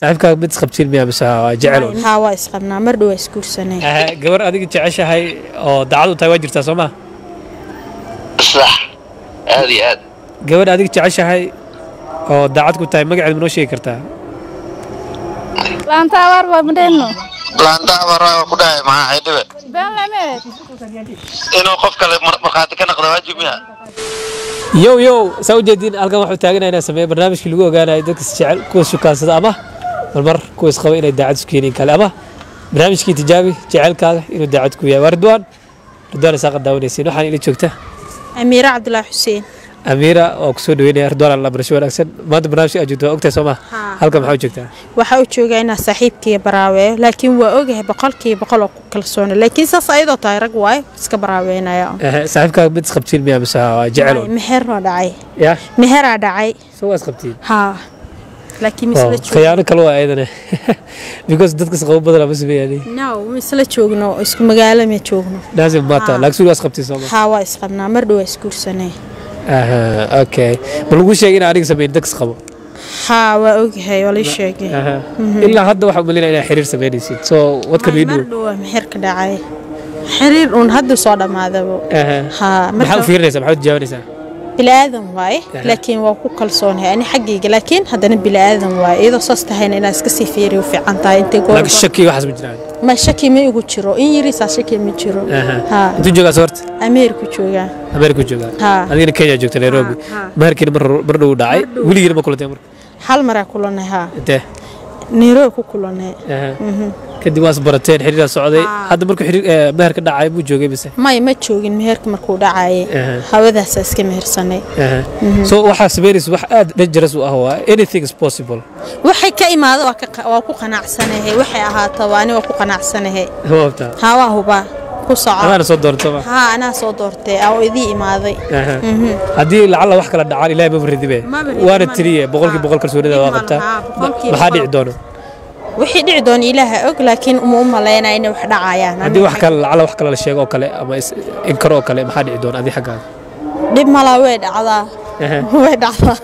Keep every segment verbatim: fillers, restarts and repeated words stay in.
صاحبك مد خبتين مية بس جعلون ها وايس قبنا مردو اسكور سنة جبر أديك تعيش هاي أو دعوة تواجر تسمع صح هذه هذا جبر أديك تعيش هاي أو دعوتك تاي مقعد منو شيء كرتها لان تاور وبدينو لان تاور كده مع عيدبه بان لميت إنه قف كله مرخاتك أنا قدام جميع يو يو سوي جديد ألقى واحد تاجنا هنا سميه برنامج كل جوجا أنا يدك الشعر كوس شو كان صدامة المر كوس خوي إنه دعوت سكينين كلامه برنامج كي تجابي جعل كذا إنه دعوت كويا وردوان ردوان ساق الداوني سينو حني اللي شوكته أميرة عبد الله حسين أميرة أقصد وين ردوان الله برشوا أحسن ما أنت برنامج أجده وقت سما هلكم حاول شوكته waxaa jooga ina saaxiibkii baraawe laakiin waa ogahay boqolkiiba boqol oo kalsoon laakiin saas ayadoo tahay rag waay iska baraaweynaya saaxiibka mid qabtiin miya mise jecel meher waa dhacay ya meher aa dhacay soo was qabtiin ha laakiin misla joogno khiyaano kale waa ayadana because dadka saqabo badan ma sameeyaan no misla joogno isku magaalo ma joogno laazim maata laakiin was qabtiin soo ha waa isqabnaa mar dhow iskuursanay aha okay ma lagu sheegay in aniga sameeyay dadka qabo ها وأوجه ولا شيء. إلا هذا واحد ملينا إلى حرير سبعين سيد. So what can we do? مرة محير كده عاي. حرير ونهدو صادة مع ذا بو. ها. بحاول في الرئيس بحاول تجاوب نسا. بالآدم واي. لكن وقو كلصون يعني حقيقة لكن هذا بالآدم واي. إذا صست هنا ناس كسي فيري وفي عنتا أنت قول. لكن الشكي واحد مجنان. ما الشكي ما يقول شرو. إن يريس الشكي ما شرو. ها. أنت جوجا صورت؟ أمريكا جوجا. أمريكا جوجا. ها. أنا كينيا جوجت نيروبي. ما هركين مر مرة داعي. ولي يرمى كل تمر. هل مرة كلنا ها أنت نيروبي كلنا كدي واس برتين حرير السعودية هذا مركو حرير مهر كده عايب وجوجي بس ما يمتشوجين مهر كمركو دعاي هذا أساس كمهر سنة so واحد سبيرس واحد نجرس وهو anything is possible وحي كإما هذا وك وكو قناع سنة هي وحي أها طواني وكو قناع سنة هي هو بتاع هوا هو با كوسع أنا صدرت طبعا ها أنا صدرت أو إذي ما ذي هذه لعل واحد كلا دعاني لا ببرد به وانا تريه بقولك بقول كرسولي ده وقتها ما حد يعدونه وحي دعدون إله أق لكن أم أم لينا إنه وحدة عيان هذه واحد كلا على واحد كلا الشيء أو كلا أما إنكروا كلا ما حد يعدون هذه حاجة دب ملا ويد على ويد على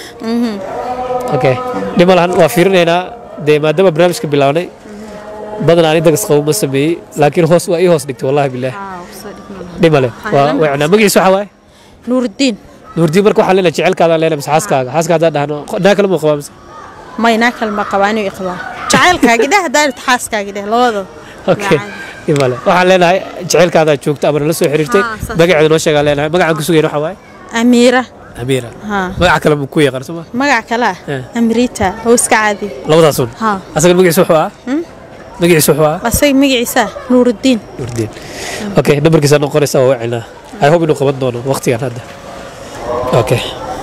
أوكي دب ملا وافيرنا هنا ده ما دام برنامج كبلاوني بدنا عندي دقس قوم بس بي لكن هوس وأي هوس دكتور والله بالله دب ملا وعنا مجلس سحواي نور الدين نور الدين بركو حلنا جعل كذا لنا بس حاس كذا حاس كذا ده هنا ناكل مقام ما يناكل مقواني إخوة جعل كذا ده حاس كذا لوضو أوكي يبغى وحلنا جعل كذا شوك تأمر لسه حريرتي بقى عندنا شيء قال لنا بقى عندك سوي نروح هواي أميرة أميرة بقى كلام مكوية قرصوا بقى كلام أمريتا هو سكعادي لو ده صون أصلا بقى يسوحوا بقى يسوحوا بس بقى يسا نور الدين نور الدين أوكي نبرك كذا نقرأ سوا وعنا I hope إنه قبضنا وقت يعني هذا أوكي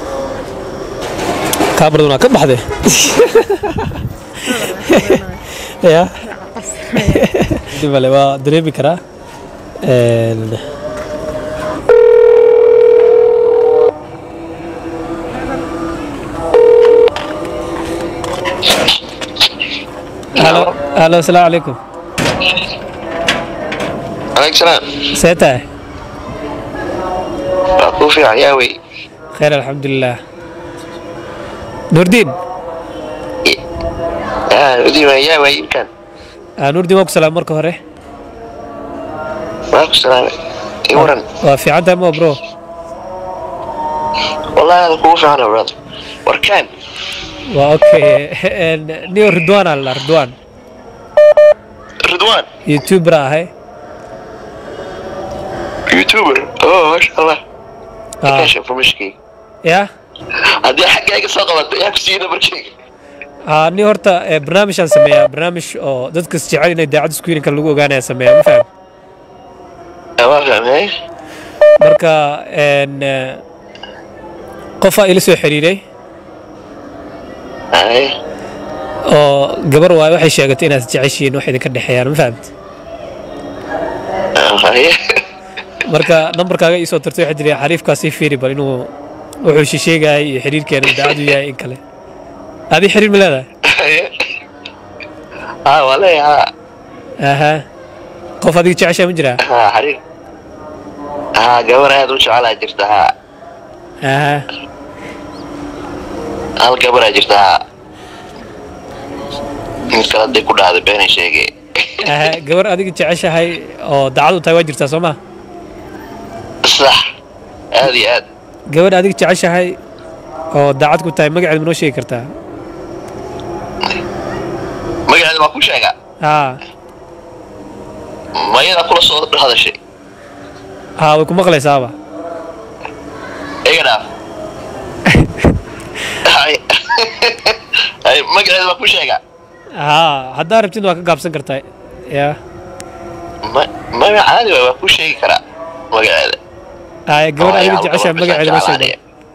كابردونا كم بحده يا دي بالله دريبي كرا هلا هلا السلام عليكم عليك السلام سيتا وفي عياوي خير الحمد لله نور الدين اه نور الدين عياوي يمكن نور الدين وك سلام مركو هره وعليكم السلام يورن وفي عندها مو برو والله هذا كوفي أنا براد وركان اوكي نيو رضوان الله رضوان رضوان يوتيوبر هاي يوتيوبر اوه ما شاء الله كاشف مشكي يا هذه حقائق صغرت يا كسينا بركي اه ني هورتا برنامج aan sameeyaa barnaamij oo dadka jecel inay daacad isku yihiin kan lagu ogaanayo sameeyaa ma faham ma fahmay marka een qof ay la soo xiriiray ay oo gabar waay waxay sheegatay inaad jeceshiin wax idin ka dhaxeeyaan ma fahamtay marka numberkaaga ii soo tirtay waxa jiray xariifkaasi fiiri bal inuu wuxuu sheegay xiriirkeena daacad u yahay in kale هذه حرير ملاذا؟ اه والله ها اها قف هذيك تعشى من جرا؟ ها حرير ها قبر هذا وش على جرتها اها القبر جرتها in kala day ku dhahday been sheegay gabar adiga jeceshahay oo daacad u tahay waa jirtaa soo ma sax aad iyo aad gabar adiga jeceshahay oo daacad ku tahay magaceeda ma noo sheegi kartaa magaceeda ma ku sheegaa haa mayada kula soo hadashay haa way ku maqlaysaaba iga dhaaf hay hay magaceeda ma ku sheegaa haa haddaa rabtid waa ka gaabsan kartaa yaa ma ma caadi waa ku sheegi karaa magaceeda haa gabar adiga jeceshahay magaceeda ma sheegi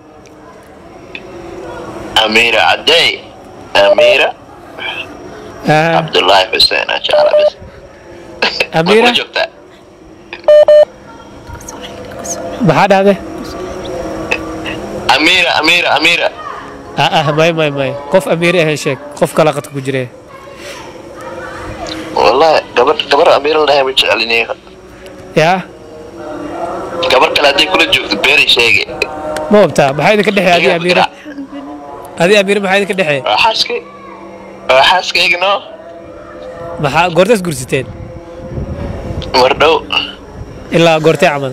أميرة عدي أميرة آه. عبد الله حسين إن شاء الله بس أميرة maxaa dhahde أميرة أميرة أميرة ah ah may may may qof amiire ah sheeg qof kala qadka ku jire والله قبر قبر أميرة لها مش علينيها yaa قبر كلا دي كل جوك بيري شيء ma hubtaa maxaa idinka dhexeey adi amiire adi amiire maxaa idinka dhexeey حاسكي حاسكي إنه maxaa goortaas gursiteen مردو ilaa goortee camal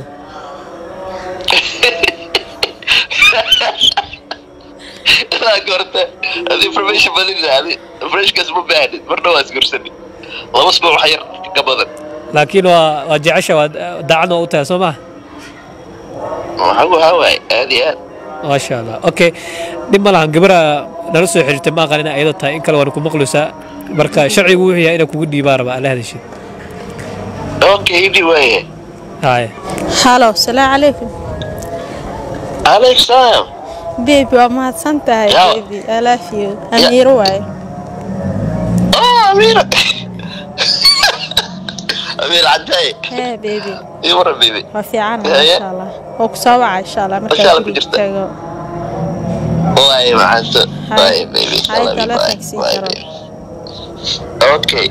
لا قرطة هذه فرميش بديل هذه فريش كسب بعد مردو أسكرسني الله أسبوع حير قبض laakiin waa waa jecesha waa daacad waa u tahay soo ma هو هواي هذه هذه maasha allah okay dhib ma lahan gabara nala soo xiriirtay ma aqaan inay ayado tahay in kale waan ku maqlaysaa marka sharcigu wuxuu yahay inay kugu dhiibaan rabaa alla hadashid أوكي يدي وين haye halo salaamu calaykum عليك سلام beebi waa mahadsan tahay Yaa. beebi I love you amiiro waaye آه أميرة أميرة عداي hee beebi يمر بيبي waa fiican Yaa, yaa. insha allah oo ku soo waca insha allah Insha Allah markaa ku jirta. tago واي مع انت واي بيبي هاي الله ثلاثة باي كسي واي ترى. بيبي اوكي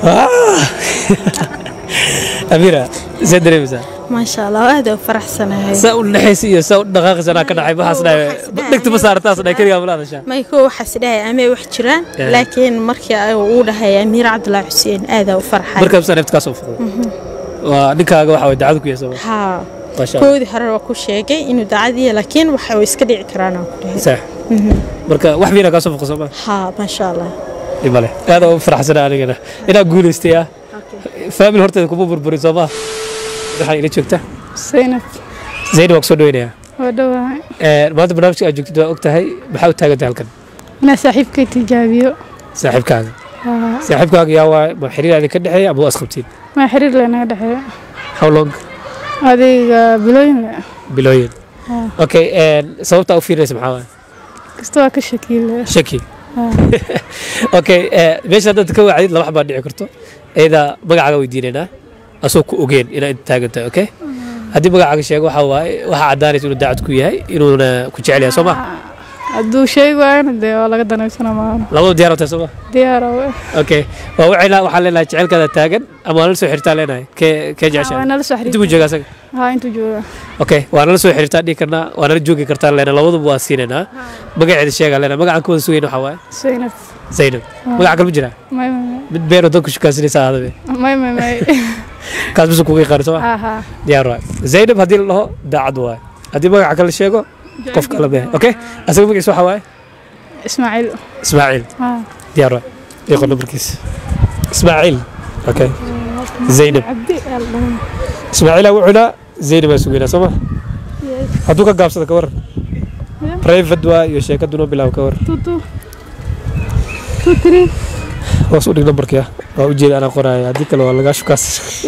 amira see dareemaysaa maasha allah aad u faraxsanahay saa u naxaysa iyo saa u dhaqaaqaysanaa ka dhacay waxaas dhahay dhegta ma saartaas dhahay keligaa mala hadashaa may ko waxaas dhahay amee wax jiraan Yaa. laakiin markii ay uu dhahay amiir cabdullaahi xuseen aad u farxay markaa bisaa neefta kaa soo fuqday waa ninkaaga waxa way dacad ku yahay soo haa maasha allah koodii hore waa ku sheegay inuu dacadiya laakiin waxa uu iska dhici karaan aan ku dhahay sax marka wax fiina kaa soo fuqay soo ma haa maasha allah dhibale aad u faraxsanaa anigana inaa guulaystay ah faamil horteeda kuma burburin soo ma waxaa ila joogta Zainab zayd waa ku soo dhaweynayaa waa dhawahay maanta barnaamijka aad joogtid waa og tahay maxaa u taagantahay halkan inaa saaxiibkay tijaabiyo saaxiibkaaga Waa- saaxiibkaaga yaa waa ma xiriir idin ka dhexeeya ama waa isqabtiin maa xiriir leenaga dhexeeya how long adiga bilooyin le bilooyin okay sababta u fiirinaysa maxaa waay kasta waa ka shakiile shaki okay meesha haddaad ka wacdid laba xabaa dhici karto iyada magacaaga weydiinaynaa asoo ku ogeen inaad inta taagan tahay okay haddii magacaaga sheego waxa waaye waxaa caddaanaysa inuu daacad ku yahay inuuna ku jecel yahay soo ma hadduu sheegi waayana dee waa laga danaysana maahan labadu diyaar tahay soo ma diyaara we okay waa wacaynaa waxaan leenahay jecelkaada taagan ama waa nala soo xiriirtaa leenahay kee kee jeceshahay waa nala soo inta buu xiriir jooga asaga haa intuu jooga okay waa nala soo xiriirtaa dhihi karnaa waa nala joogi kartaa leenahay labaduba waa siinaynaa magaceeda sheegaa leenahay magacaan ka wada sugayna waxaa waaye Zainab zaynab magaca kale ma jiraa may may mid beero dadku shukaansanaysa ahadabe may may may kaas bisu kuga yaqaan soo ma haa haa diyaar waay zaynab haddii la dhaho daacad waay haddii magaca kale sheego qof kale beh okay asaga magaciisa waxaa waaye Ismaaciil ismaaciil haa diyaar waay iqo nambarkiisa ismaaciil okay zaynab cabdi aldhaman ismaaciila wuxuuna zaynab aa sugaynaa soo ma hadduu ka gaabsada ka waran private waa iyo sheekaduna bilaab ka waran tutu two three hoos u dhig nambarkii ah waa ujeeda anaa qoraya haddii kale waa lagaa shukaas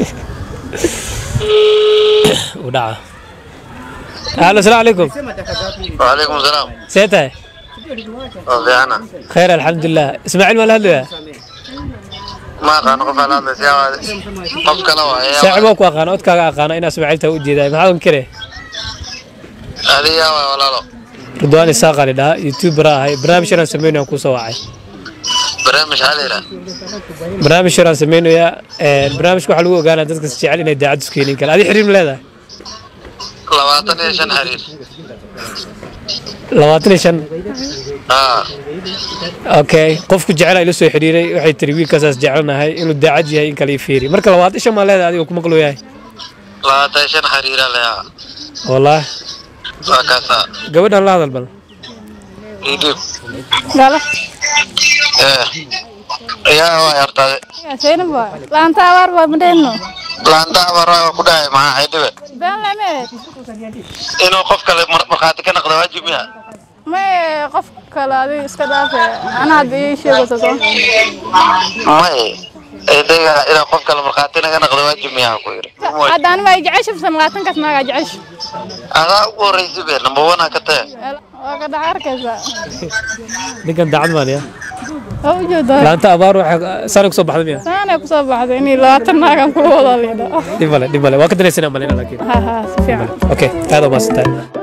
u dhaca alo asalaamu calaykum وعليكم السلام see tahay وفي انا khayr alxamdulilah ismaaciil maa la hadlayaa ما كان قف على هذا سيارة قف كلا وهي saaxiib waa ku aqaana odkaaga aqaana inaa ismaaciil tahay u jeedaay maxaa kare هذه يا ولا لا ridwaan isaaqali dhaha youtuber ahay barnaamij yaraan sameynaya kuu soo wacay برامج علينا barnaamij yaraan sameynaya barnaamijka waxaa lagu ogaanaa dadka is jecel inay daacad isku keenin kale adi xiriir ma leedahay لواتن يشن حرير labaatan iyo shan اه okay qofku jecel ay la soo xiriiray waxay tiri wiilkaasaas jecelnahay inuu daacad yahay in kale fiiri marka labaatan iyo shan ma leedahay adiga kuma qalooyahay labaatan shan xiriira leh wallaah waa kaasa gabadhan la hadal bal idib gala eh yaa waa yartay ya seen ba laanta war ba madeno laanta war ku dhahay ma xidhibe baan la meed inuu qof kale marqaati ka noqdo waajib miya ma qof kale adi iska dhaafay ana hadii sheego soo may eedayga inuu qof kale marqaati ka noqdo waajib miya ku yiri hadaan ma jecesho labaatan kas ma jecesho ada ugu horeysay number one ka tahay waa ka dhaarkaysa ninkan daacad maan ya oo jooda laanta abaar waxa sare ku soo baxday miya sana ku soo baxday in labaatan naagan ku wada leedo dibale dibale waa ka dareysana malina laakiin ha ha si fiican okay aad u maasantay